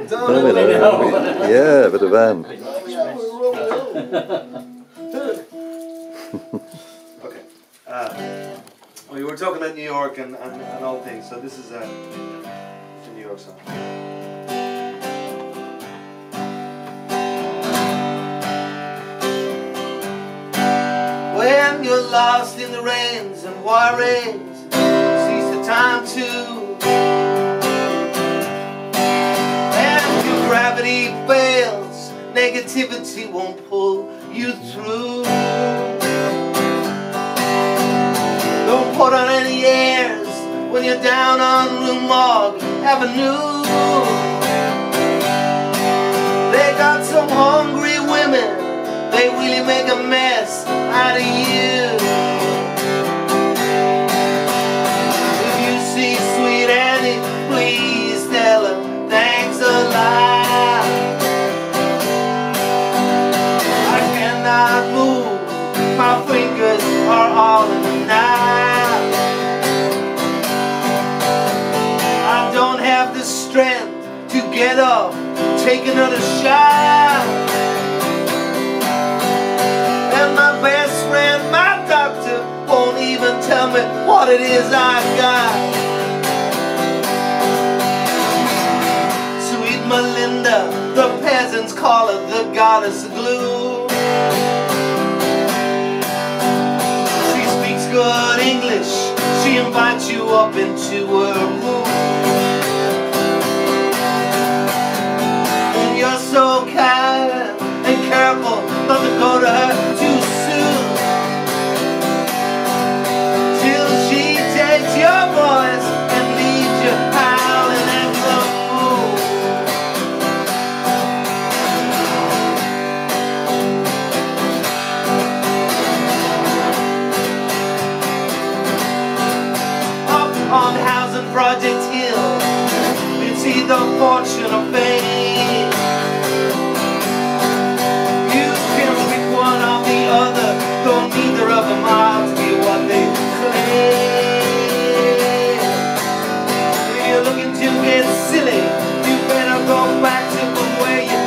Yeah, a bit of van. Okay. We were talking about New York and all things, so this is a New York song. When you're lost in the rains and worries, seize the time to. And your gravity fails, negativity won't pull you through. Don't put on any airs when you're down on Rue Morgue Avenue. They got some hungry women, they really make a mess out of you. If you see sweet Annie, please tell her thanks a lot. I cannot move, my fingers are all in the knot. I don't have the strength to get up, take another shot. And my best friend, my doctor, won't even tell me what it is I've got. Sweet Melinda, the peasants call her the goddess of glue. She speaks good English, she invites you up into her room. And you're so kind and careful not to go to her too soon, till she takes your voice and leaves you howling at the moon. Up on Housing Project Hill, you see the fortune of fame. Though neither of them are to be what they claim. If you're looking to get silly, you better go back to the way you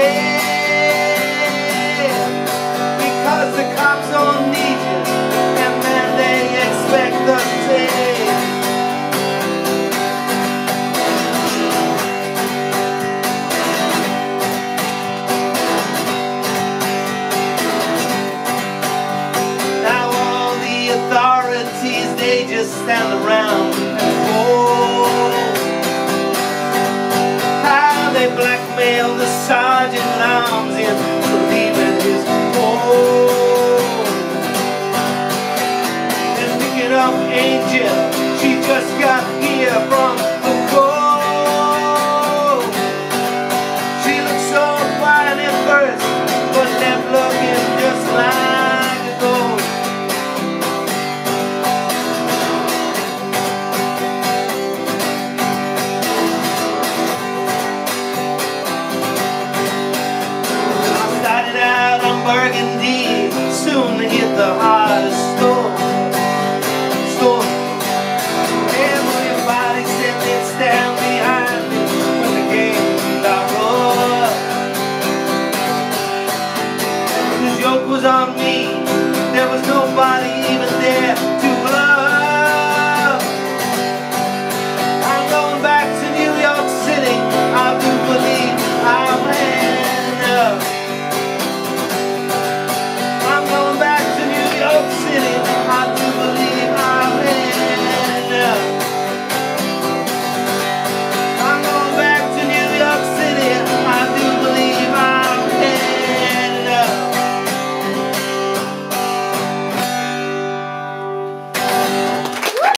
came. Because the cops don't need you, and then they expect the same. They just stand around and roll. How they blackmail the sergeant at arms into believing his gold. And picking up Angel, she just got here from the cold. She looked so fine at first, but left looking just like a ghost. Burgundy, soon hit the hardest storm. Everybody said they'd stand behind me when the game got rough. The joke was on me.